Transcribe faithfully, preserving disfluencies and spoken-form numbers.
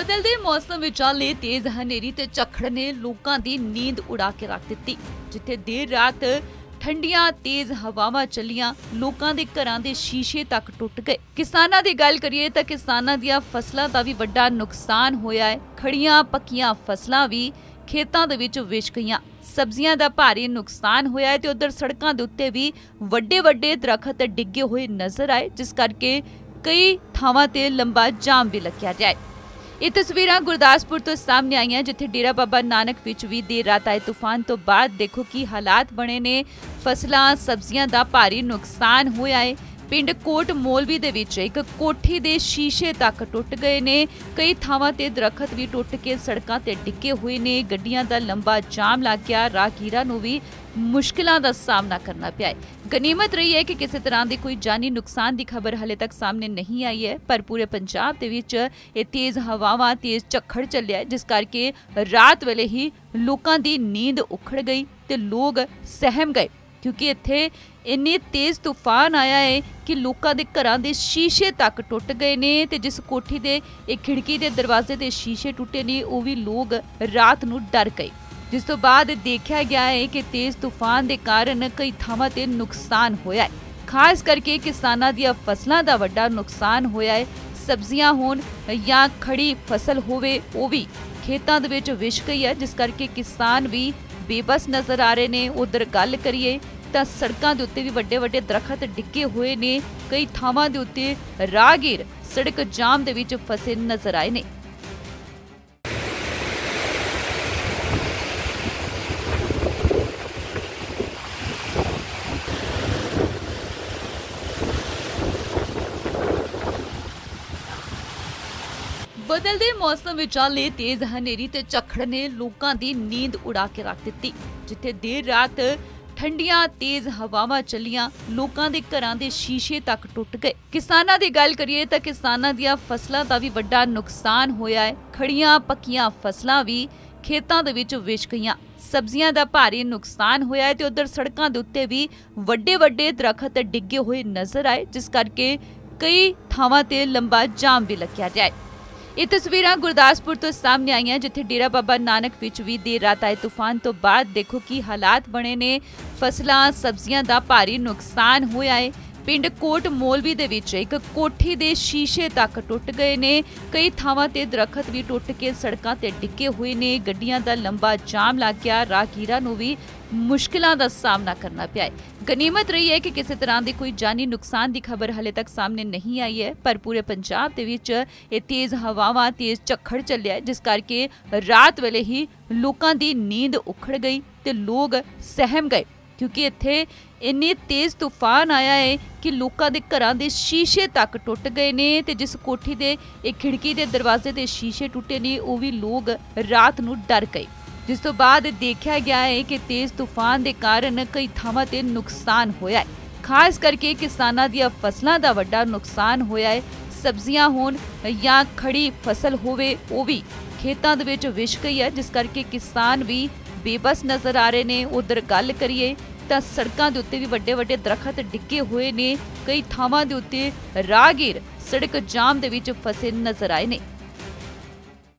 ਬਦਲਦੇ ਮੌਸਮ ਵਿਚਾਲੇ ਤੇਜ਼ ਹਨੇਰੀ ਤੇ ਝੱਖੜ ਨੇ ਲੋਕਾਂ ਦੀ ਨੀਂਦ ਉਡਾ ਕੇ ਰੱਖ ਦਿੱਤੀ। ਜਿੱਥੇ ਦੇਰ ਰਾਤ ਠੰਡੀਆਂ ਤੇਜ਼ ਹਵਾਵਾਂ ਚੱਲੀਆਂ, ਲੋਕਾਂ ਦੇ ਘਰਾਂ ਦੇ ਸ਼ੀਸ਼ੇ ਤੱਕ ਟੁੱਟ ਗਏ। ਕਿਸਾਨਾਂ ਦੀ ਗੱਲ ਕਰੀਏ ਤਾਂ ਕਿਸਾਨਾਂ ਦੀਆਂ ਫਸਲਾਂ ਦਾ ਵੀ ਵੱਡਾ ਨੁਕਸਾਨ ਹੋਇਆ ਹੈ। ਖੜੀਆਂ ਪੱਕੀਆਂ ਫਸਲਾਂ ਵੀ ਖੇਤਾਂ ਦੇ ਵਿੱਚ ਵਿਛ ਗਈਆਂ। ਸਬਜ਼ੀਆਂ ਦਾ ਭਾਰੀ ਨੁਕਸਾਨ ਹੋਇਆ ਹੈ ਤੇ ਉਧਰ ਸੜਕਾਂ ਦੇ ਉੱਤੇ ਵੀ ਵੱਡੇ ਵੱਡੇ ਦਰਖਤ ਡਿੱਗੇ ਹੋਏ ਨਜ਼ਰ ਆਏ, ਜਿਸ ਕਰਕੇ ਕਈ ਥਾਵਾਂ ਤੇ ਲੰਬਾ ਜਾਮ ਵੀ ਲੱਗਿਆ ਜਾਏ। ਇਹ ਤਸਵੀਰਾਂ ਗੁਰਦਾਸਪੁਰ ਤੋਂ ਸਾਹਮਣੇ ਆਈਆਂ, ਜਿੱਥੇ ਡੇਰਾ ਬਾਬਾ ਨਾਨਕ ਵਿੱਚ ਵੀ ਦੇਰ ਰਾਤ ਆਏ ਤੂਫਾਨ ਤੋਂ ਬਾਅਦ ਦੇਖੋ ਕੀ ਹਾਲਾਤ ਬਣੇ ਨੇ। ਫਸਲਾਂ ਸਬਜ਼ੀਆਂ ਦਾ ਭਾਰੀ ਨੁਕਸਾਨ ਹੋਇਆ ਹੈ। ਪਿੰਡ ਕੋਟ ਮੋਲਵੀ ਦੇ ਵਿੱਚ ਇੱਕ ਕੋਠੀ ਦੇ ਸ਼ੀਸ਼ੇ ਤੱਕ ਟੁੱਟ ਗਏ ਨੇ। ਕਈ ਥਾਵਾਂ ਤੇ ਦਰਖਤ ਵੀ ਟੁੱਟ ਕੇ ਸੜਕਾਂ ਤੇ ਡਿੱਗੇ ਹੋਏ ਨੇ। ਗੱਡੀਆਂ ਦਾ ਲੰਬਾ ਜਾਮ ਲੱਗ ਗਿਆ। ਰਾਹਗੀਰਾਂ ਨੂੰ ਵੀ ਮੁਸ਼ਕਿਲਾਂ ਦਾ ਸਾਹਮਣਾ ਕਰਨਾ ਪਿਆ ਹੈ। ਗਨੀਮਤ ਰਹੀ ਹੈ ਕਿ ਕਿਸੇ ਤਰ੍ਹਾਂ ਦੀ ਕੋਈ ਜਾਨੀ ਨੁਕਸਾਨ ਦੀ ਖਬਰ ਹਾਲੇ ਤੱਕ ਸਾਹਮਣੇ ਨਹੀਂ ਆਈ ਹੈ, ਪਰ ਪੂਰੇ ਪੰਜਾਬ ਦੇ ਵਿੱਚ ਇਹ ਤੇਜ਼ ਹਵਾਵਾਂ, ਤੇਜ਼ ਝੱਖੜ ਚੱਲਿਆ, ਜਿਸ ਕਰਕੇ ਰਾਤ ਵੇਲੇ ਹੀ ਲੋਕਾਂ ਦੀ ਨੀਂਦ ਉਖੜ ਗਈ ਤੇ ਲੋਕ ਸਹਿਮ ਗਏ, ਕਿਉਂਕਿ ਇੱਥੇ ਇੰਨੇ ਤੇਜ਼ ਤੂਫਾਨ ਆਇਆ ਹੈ ਕਿ ਲੋਕਾਂ ਦੇ ਘਰਾਂ ਦੇ ਸ਼ੀਸ਼ੇ ਤੱਕ ਟੁੱਟ ਗਏ ਨੇ। ਤੇ ਜਿਸ ਕੋਠੀ ਦੇ ਇੱਕ ਖਿੜਕੀ ਦੇ ਦਰਵਾਜ਼ੇ ਦੇ ਸ਼ੀਸ਼ੇ ਟੁੱਟੇ ਨੇ, ਉਹ ਵੀ ਲੋਕ ਰਾਤ ਨੂੰ ਡਰ ਗਏ। ਜਿਸ ਤੋਂ ਬਾਅਦ ਦੇਖਿਆ ਗਿਆ ਹੈ ਕਿ ਤੇਜ਼ ਤੂਫਾਨ ਦੇ ਕਾਰਨ ਕਈ ਥਾਵਾਂ ਤੇ ਨੁਕਸਾਨ ਹੋਇਆ ਹੈ। ਖਾਸ ਕਰਕੇ ਕਿਸਾਨਾਂ ਦੀਆਂ ਫਸਲਾਂ ਦਾ ਵੱਡਾ ਨੁਕਸਾਨ ਹੋਇਆ ਹੈ। ਸਬਜ਼ੀਆਂ ਹੋਣ ਜਾਂ ਖੜੀ ਫਸਲ ਹੋਵੇ, ਉਹ ਵੀ ਖੇਤਾਂ ਦੇ ਵਿੱਚ ਵਿਛ ਗਈ ਹੈ, ਜਿਸ ਕਰਕੇ ਕਿਸਾਨ ਵੀ ਬੇਬਸ ਨਜ਼ਰ ਆ ਰਹੇ ਨੇ। ਉਧਰ ਗੱਲ ਕਰੀਏ ਤਾਂ ਸੜਕਾਂ ਦੇ ਉੱਤੇ ਵੀ ਵੱਡੇ ਵੱਡੇ ਦਰਖਤ ਡਿੱਗੇ ਹੋਏ ਨੇ। ਕਈ ਥਾਵਾਂ ਦੇ ਉੱਤੇ ਰਾਹਗੀਰ ਸੜਕ ਜਾਮ ਦੇ ਵਿੱਚ ਫਸੇ ਨਜ਼ਰ ਆਏ ਨੇ। ਬਦਲਦੇ ਮੌਸਮ ਵਿਚਾਲੇ ਤੇਜ਼ ਹਨੇਰੀ ਤੇ ਝੱਖੜ ਨੇ ਲੋਕਾਂ ਦੀ ਨੀਂਦ ਉਡਾ ਕੇ ਰੱਖ ਦਿੱਤੀ। ਜਿੱਥੇ ਦੇਰ ਰਾਤ ਠੰਡੀਆਂ ਤੇਜ਼ ਹਵਾਵਾਂ ਚੱਲੀਆਂ, ਲੋਕਾਂ ਦੇ ਘਰਾਂ ਦੇ ਸ਼ੀਸ਼ੇ ਤੱਕ ਟੁੱਟ ਗਏ। ਕਿਸਾਨਾਂ ਦੀ ਗੱਲ ਕਰੀਏ ਤਾਂ ਕਿਸਾਨਾਂ ਦੀਆਂ ਫਸਲਾਂ ਦਾ ਵੀ ਵੱਡਾ ਨੁਕਸਾਨ ਹੋਇਆ ਹੈ। ਖੜੀਆਂ ਪੱਕੀਆਂ ਫਸਲਾਂ ਵੀ ਖੇਤਾਂ ਦੇ ਵਿੱਚ ਵਿਛ ਗਈਆਂ। ਸਬਜ਼ੀਆਂ ਦਾ ਭਾਰੀ ਨੁਕਸਾਨ ਹੋਇਆ ਹੈ ਤੇ ਉਧਰ ਸੜਕਾਂ ਦੇ ਉੱਤੇ ਵੀ ਵੱਡੇ ਵੱਡੇ ਦਰਖਤ ਡਿੱਗੇ ਹੋਏ ਨਜ਼ਰ ਆਏ, ਜਿਸ ਕਰਕੇ ਕਈ ਥਾਵਾਂ ਤੇ ਲੰਬਾ ਜਾਮ ਵੀ ਲੱਗਿਆ ਜਾਏ। ਇਹ ਤਸਵੀਰਾਂ ਗੁਰਦਾਸਪੁਰ ਤੋਂ ਸਾਹਮਣੇ ਆਈਆਂ, ਜਿੱਥੇ ਡੇਰਾ ਬਾਬਾ ਨਾਨਕ ਵਿੱਚ ਵੀ ਦੇਰ ਰਾਤ ਆਏ ਤੂਫਾਨ ਤੋਂ ਬਾਅਦ ਦੇਖੋ ਕੀ ਹਾਲਾਤ ਬਣੇ ਨੇ। ਫਸਲਾਂ ਸਬਜ਼ੀਆਂ ਦਾ ਭਾਰੀ ਨੁਕਸਾਨ ਹੋਇਆ ਹੈ। ਪਿੰਡ ਕੋਟ ਮੋਲਵੀ ਦੇ ਵਿੱਚ ਇੱਕ ਕੋਠੀ ਦੇ ਸ਼ੀਸ਼ੇ ਤੱਕ ਟੁੱਟ ਗਏ ਨੇ। ਕਈ ਥਾਵਾਂ ਤੇ ਦਰਖਤ ਵੀ ਟੁੱਟ ਕੇ ਸੜਕਾਂ ਤੇ ਡਿੱਗੇ ਹੋਏ ਨੇ। ਗੱਡੀਆਂ ਦਾ ਲੰਬਾ ਜਾਮ ਲੱਗ ਗਿਆ। ਰਾਹਗੀਰਾਂ ਨੂੰ ਵੀ ਮੁਸ਼ਕਿਲਾਂ ਦਾ ਸਾਹਮਣਾ ਕਰਨਾ ਪਿਆ ਹੈ। ਗਨੀਮਤ ਰਹੀ ਹੈ ਕਿ ਕਿਸੇ ਤਰ੍ਹਾਂ ਦੀ ਕੋਈ ਜਾਨੀ ਨੁਕਸਾਨ ਦੀ ਖਬਰ ਹਾਲੇ ਤੱਕ ਸਾਹਮਣੇ ਨਹੀਂ ਆਈ ਹੈ, ਪਰ ਪੂਰੇ ਪੰਜਾਬ ਦੇ ਵਿੱਚ ਇਹ ਤੇਜ਼ ਹਵਾਵਾਂ, ਤੇਜ਼ ਝੱਖੜ ਚੱਲਿਆ, ਜਿਸ ਕਰਕੇ ਰਾਤ ਵੇਲੇ ਹੀ ਲੋਕਾਂ ਦੀ ਨੀਂਦ ਉਖੜ ਗਈ ਤੇ ਲੋਕ ਸਹਿਮ ਗਏ, ਕਿਉਂਕਿ ਇੱਥੇ ਇੰਨੇ ਤੇਜ਼ ਤੂਫਾਨ ਆਇਆ ਹੈ ਕਿ ਲੋਕਾਂ ਦੇ ਘਰਾਂ ਦੇ ਸ਼ੀਸ਼ੇ ਤੱਕ ਟੁੱਟ ਗਏ ਨੇ। ਤੇ ਜਿਸ ਕੋਠੀ ਦੇ ਇੱਕ ਖਿੜਕੀ ਦੇ ਦਰਵਾਜ਼ੇ ਦੇ ਸ਼ੀਸ਼ੇ ਟੁੱਟੇ ਨੇ, ਉਹ ਵੀ ਲੋਕ ਰਾਤ ਨੂੰ ਡਰ ਗਏ। ਜਿਸ ਤੋਂ ਬਾਅਦ ਦੇਖਿਆ ਗਿਆ ਹੈ ਕਿ ਤੇਜ਼ ਤੂਫਾਨ ਦੇ ਕਾਰਨ ਕਈ ਥਾਵਾਂ ਤੇ ਨੁਕਸਾਨ ਹੋਇਆ ਹੈ। ਖਾਸ ਕਰਕੇ ਕਿਸਾਨਾਂ ਦੀਆਂ ਫਸਲਾਂ ਦਾ ਵੱਡਾ ਨੁਕਸਾਨ ਹੋਇਆ ਹੈ। ਸਬਜ਼ੀਆਂ ਹੋਣ ਜਾਂ ਖੜੀ ਫਸਲ ਹੋਵੇ, ਉਹ ਵੀ ਖੇਤਾਂ ਦੇ ਵਿੱਚ ਵਿਛ ਗਈ ਹੈ, ਜਿਸ ਕਰਕੇ ਕਿਸਾਨ ਵੀ ਬੇਬਸ ਨਜ਼ਰ ਆ ਰਹੇ ਨੇ। ਉਧਰ ਗੱਲ ਕਰੀਏ ਤਾਂ ਸੜਕਾਂ ਦੇ ਉੱਤੇ ਵੀ ਵੱਡੇ ਵੱਡੇ ਦਰਖਤ ਡਿੱਗੇ ਹੋਏ ਨੇ। ਕਈ ਥਾਵਾਂ ਦੇ ਉੱਤੇ ਰਾਹਗੀਰ ਸੜਕ ਜਾਮ ਦੇ ਵਿੱਚ ਫਸੇ ਨਜ਼ਰ ਆਏ ਨੇ।